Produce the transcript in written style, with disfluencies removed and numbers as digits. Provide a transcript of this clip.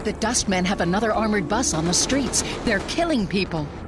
The Dustmen have another armored bus on the streets. They're killing people.